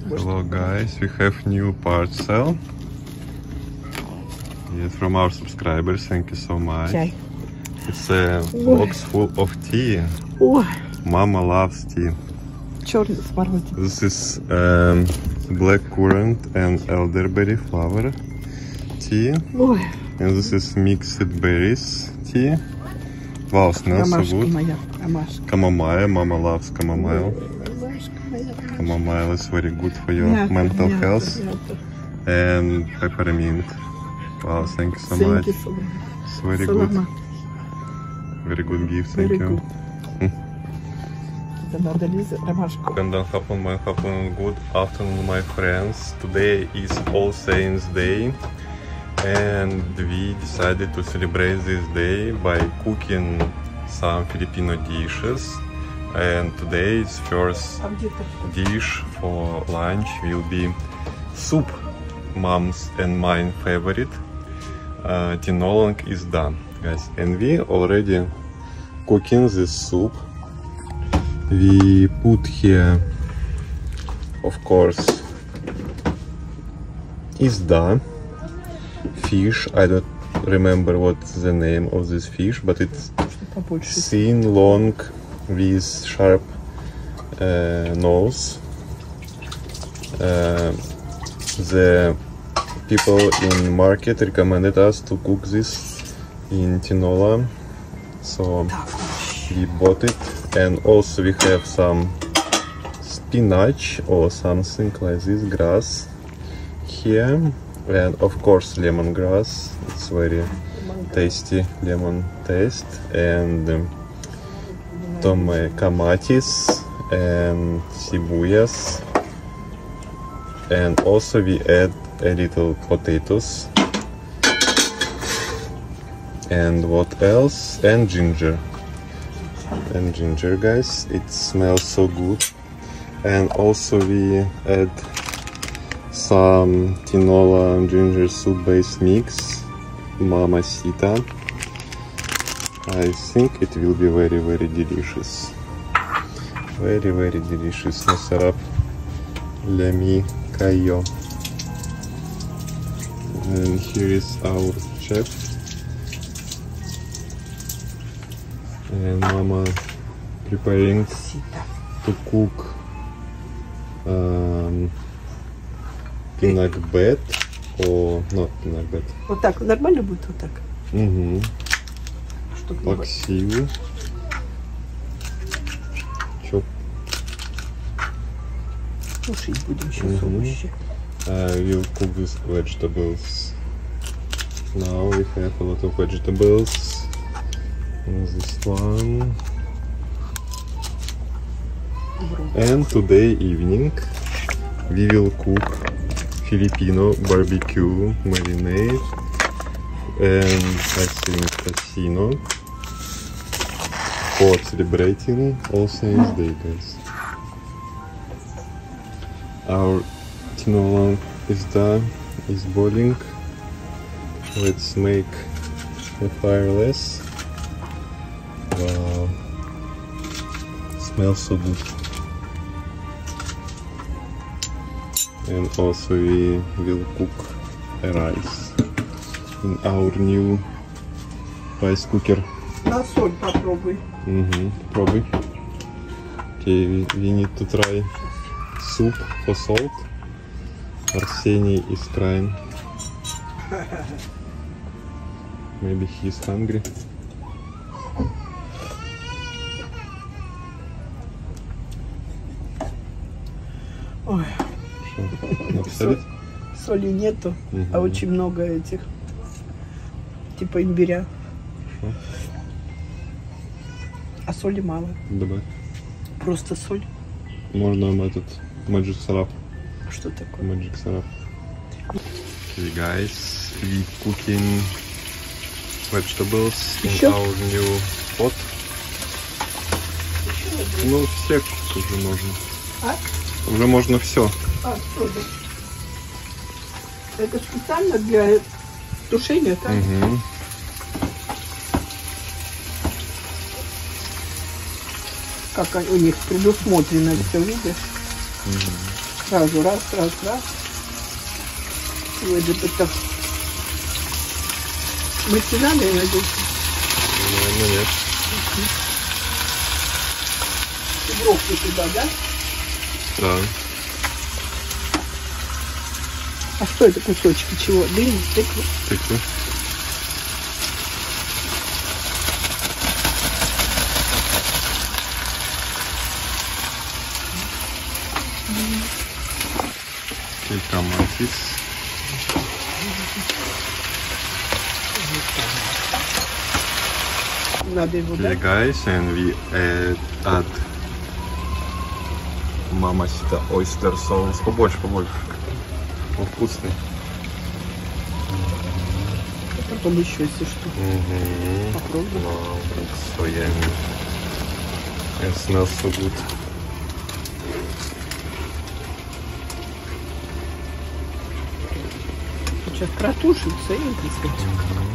Hello guys, we have new parcel. Yes, from our subscribers, thank you so much. Чай. It's a box full of tea. Ой, Mama loves tea. черный смородина. This is black currant and elderberry flower tea. Ой, And this is mixed berries tea. Wow, smells so ромашка good. моя, ромашка. Chamomile, Mama loves chamomile. Ромашка моя. Chamomile is very good for your Мята, mental мята, health. мята. And peppermint. Wow, thank you so much. Thank you so much. It's very good. Салама. Very good gift, thank Very you. good. Это надо Лиза, ромашку. And then happen good afternoon, my friends. Today is All Saints Day, and we decided to celebrate this day by cooking some Filipino dishes. And today's first А где-то dish for lunch will be soup, mom's and mine favorite. Tinolang is done, guys, and we already cooking this soup. We put here, of course, isda fish. I don't remember what's the name of this fish, but it's побольше. thin, long, with sharp nose. The people in market recommended us to cook this in tinola, so we bought it. And also we have some spinach or something like this, grass here, and of course lemongrass. It's very tasty lemon taste, and tomatis and sibuyas, and also we add a little potatoes, and what else, and ginger. And ginger, guys, it smells so good. And also we add some tinola and ginger soup based mix, Mamacita. I think it will be very, very delicious. Very, very delicious. Masarap Lemi Kayo. And here is our chef. And Mama preparing to cook pinakbet or not pinakbet. Вот так, нормально будет вот так? Угу. Чтобы не Паксиву. Чоп. тушить будем сейчас овощи. We'll cook these vegetables. Now we have a lot of vegetables. This one. And today evening we will cook Filipino barbecue marinade and I think casino for celebrating All Saints Day, guys. Our tinola is done, is boiling. Let's make the fire less. Wow, smells so good. And also we will cook a rice in our new rice cooker. На соль попробуй. Пробуй. Okay, we need to try soup for salt. Arsenij is trying. Maybe he is hungry. Ой, Написали? соли нету, а очень много этих, типа имбиря. А соли мало. Добавь. Просто соль. Можно этот magic syrup. Что такое? Magic syrup. Okay, guys, we cooking vegetables in Еще? our new pot. Ну, все уже можно. А? Уже можно все. А, сода. Это специально для тушения, так? Угу. Как у них предусмотрено все, видишь? Сразу раз. Выжипать-то. Мыть надо, я надеюсь? Наверное, нет. И брокколи туда, да? Да. А что это кусочки чего? Дыни, тыквы? Тыквы. И томатис. Надо его, да? Okay, guys, and we add Mamacita oyster sauce. Побольше. Он вкусный. Потом еще, если что. Попробуй. Wow, it's so yummy. It smells so good. Сейчас протушится и, так сказать.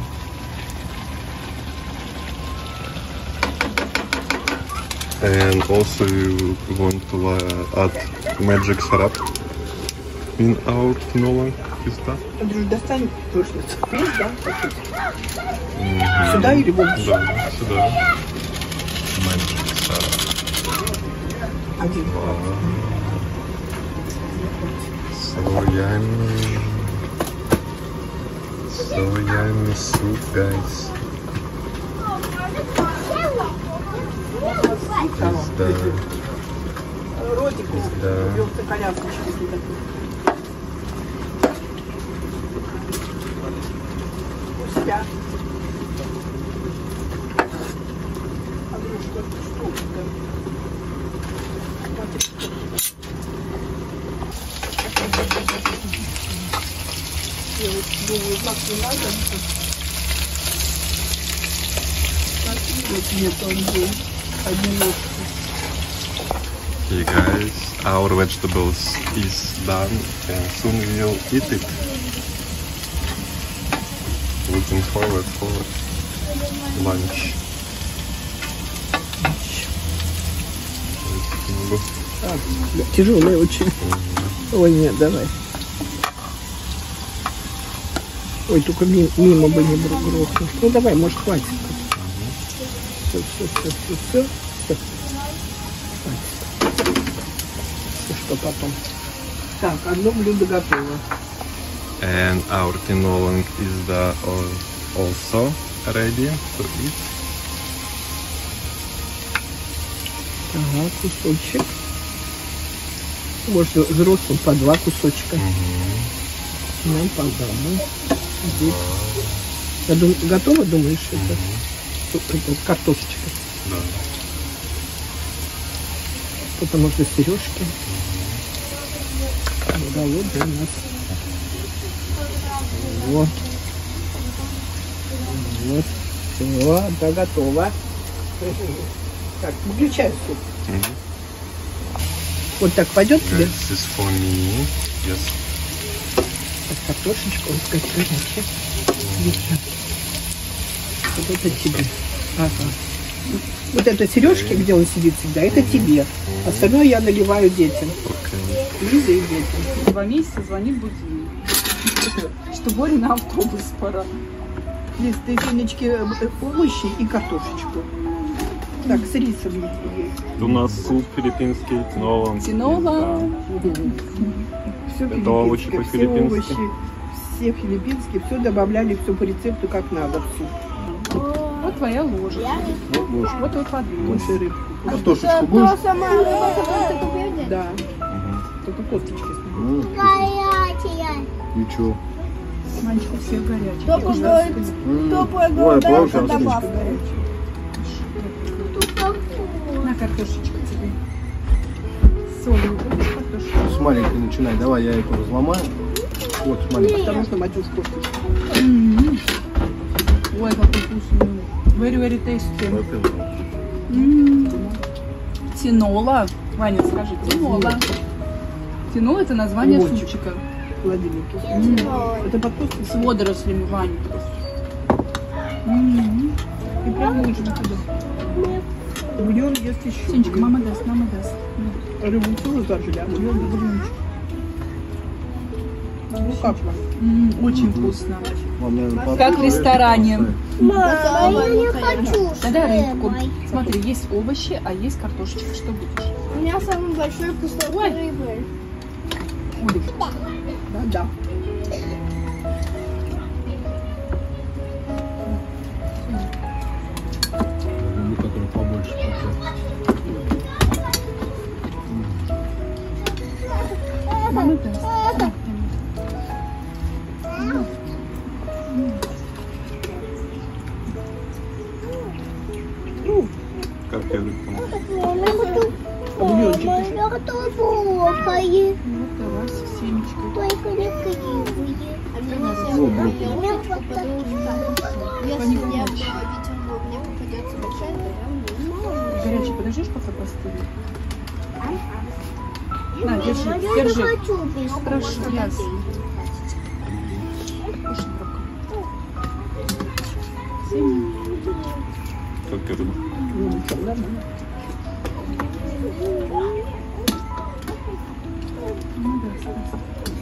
And also you want to add magic syrup in our quinoa писта. Андрюш, достань тушницу. Есть, да? Сюда или вон? Да, сюда. Magic syrup. Один. Wow. So yummy. So yummy soup, guys. Да. Ротик, Да. вёлся колясочки туда. Пустя. Андрюш, что это? Я вот думаю, как не надо. Вот нет, он был одинокий. Okay, guys, our vegetables is done and soon we'll eat it. Looking forward for lunch. Тяжелый очень. Ой, нет, давай. Ой, только мимо бы не грохнул. Ну давай, может, хватит. Все. Хватит. Что потом? Так, одно блюдо готово. And our quinoa is also ready to eat. Ага, кусочек. Может, взрослым по 2 кусочка. Нам по одному. Здесь. Я думаю, готово, думаешь, это картошечка? Да. Потом можно сережки. Голодный у нас. Вот. Все, да, готово. Так, выключай суп. Вот так пойдет тебе? This is for me. Yes. Так, картошечка, вот такая горячая. Вот это тебе. Ага. Вот это сережки, где он сидит всегда, это тебе. Остальное я наливаю детям. Okay. Лиза и детям. 2 месяца звонит будильник, что Боре на автобус пора. Лиз, ты финочки, овощи и картошечку. Так, с рисом есть. У нас суп филиппинский, тинола. Тинола. Все Это овощи филиппинское, все по-филиппински. овощи, все филиппинские, все добавляли, все по рецепту, как надо в суп. Вот твоя ложка. Вот ложка. Вот твой поднос. Больше рыбку. Картошечку будешь? Да. Только косточки. Ничего. Мальчик у всех горячий. Ой, положи, На картошечку тебе. Соль. Картошечку. С маленькой начинай. Давай я эту разломаю. Вот, с маленькой. Осторожно, Матюш, косточку. Ой, какой вкусный. Very tasty. Тинола. Ваня, скажи, тинола. Тинола — это название Лимончик. супчика. В холодильнике. Это под косточку. С водорослями, Ваня. И прям ужин туда. Бульон ест еще. Сенечка, мама даст. Рыбу тоже зажили, а бульон. как вам? Очень вкусно. Вам, наверное, Как в ресторане. Мама, я не хочу с Да, рыбку. рыбой. Смотри, есть овощи, а есть картошечка. Что будешь? У меня самый большой кусок рыбы. Ой, Да. который побольше. Как я рыбку? Бульончик Мама, еще. я глубокое, вот давай с семечкой. только не кривые. Ну, брокколи. Если я буду видеть, мне попадется большая дыра. Горячий подождешь, пока постынет? На, держи, Я не держи. хочу без Хорошо, ясно. Кушай брокколи. Как я рыбу? Ну, ничего, нормально. Ну да, спасибо.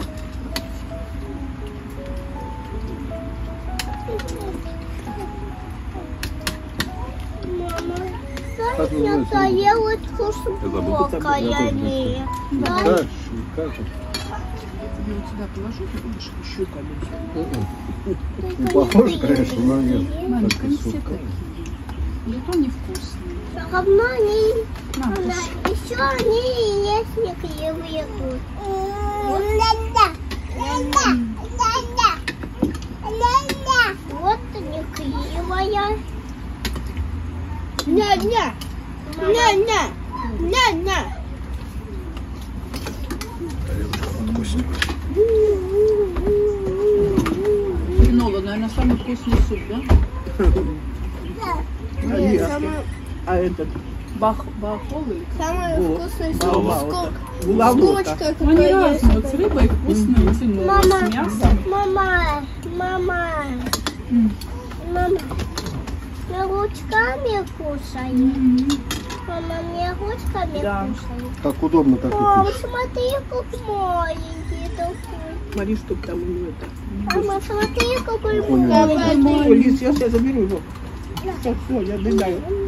Мама, я тарелочку с забыл. брокколи. Как? Как? Я у тебя положу, ты будешь Щуками. Ну, похоже, конечно, но нет. Мамочка, Как не и все суп. такие. Зато невкусные. Равно они, На, еще они есть некривые. Вот они кривая. Ня-ня! Ня-ня! Ня-ня! Пинола, наверное, самый вкусный суп, да? А этот Бахол или как? Самый вкусный суп. Балбал. С Булавота. курочкой Ну, они какой есть. разные. Вот с рыбой вкусные, тянуло, Мама, с мясом. мама, мама, я ручками кушаю. Мама, мне ручками Да. кушаю. Как удобно, так и Мам, кушать. смотри, как маленький такой. Смотри, чтоб там у него это. Мама, смотри, какой Понял. маленький. Ой, Лиз, я заберу его. Все, я доедаю.